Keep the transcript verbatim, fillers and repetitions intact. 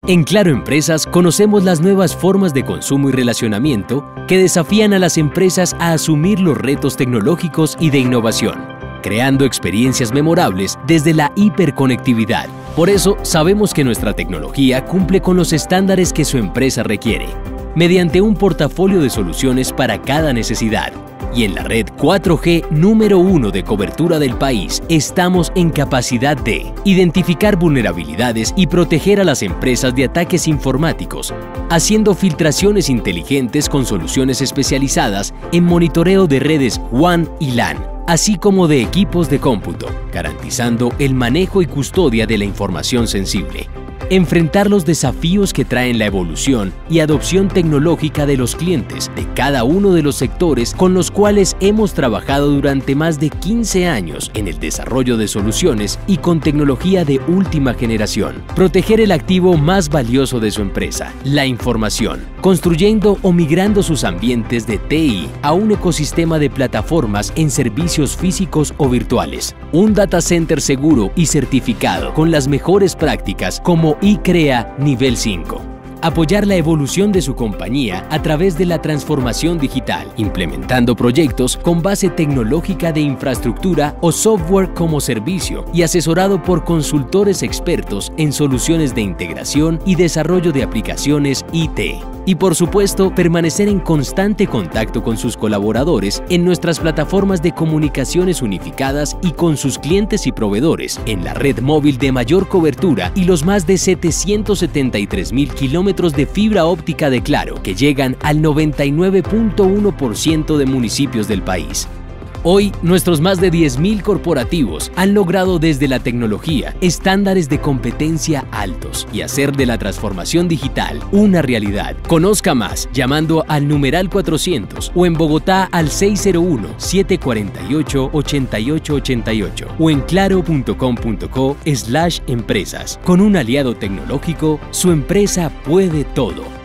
En Claro Empresas conocemos las nuevas formas de consumo y relacionamiento que desafían a las empresas a asumir los retos tecnológicos y de innovación, creando experiencias memorables desde la hiperconectividad. Por eso, sabemos que nuestra tecnología cumple con los estándares que su empresa requiere, mediante un portafolio de soluciones para cada necesidad. Y en la red cuatro G número uno de cobertura del país, estamos en capacidad de identificar vulnerabilidades y proteger a las empresas de ataques informáticos, haciendo filtraciones inteligentes con soluciones especializadas en monitoreo de redes WAN y LAN, así como de equipos de cómputo, garantizando el manejo y custodia de la información sensible. Enfrentar los desafíos que traen la evolución y adopción tecnológica de los clientes de cada uno de los sectores con los cuales hemos trabajado durante más de quince años en el desarrollo de soluciones y con tecnología de última generación. Proteger el activo más valioso de su empresa, la información, construyendo o migrando sus ambientes de T I a un ecosistema de plataformas en servicios físicos o virtuales. Un data center seguro y certificado con las mejores prácticas como ICREA Nivel cinco. Apoyar la evolución de su compañía a través de la transformación digital, implementando proyectos con base tecnológica de infraestructura o software como servicio y asesorado por consultores expertos en soluciones de integración y desarrollo de aplicaciones I T. Y por supuesto, permanecer en constante contacto con sus colaboradores en nuestras plataformas de comunicaciones unificadas y con sus clientes y proveedores en la red móvil de mayor cobertura y los más de setecientos setenta y tres mil kilómetros de fibra óptica de Claro, que llegan al noventa y nueve punto uno por ciento de municipios del país. Hoy, nuestros más de diez mil corporativos han logrado desde la tecnología estándares de competencia altos y hacer de la transformación digital una realidad. Conozca más llamando al numeral cuatrocientos o en Bogotá al seis cero uno, siete cuatro ocho, ocho ocho ocho ocho o en claro punto com punto co slash empresas. Con un aliado tecnológico, su empresa puede todo.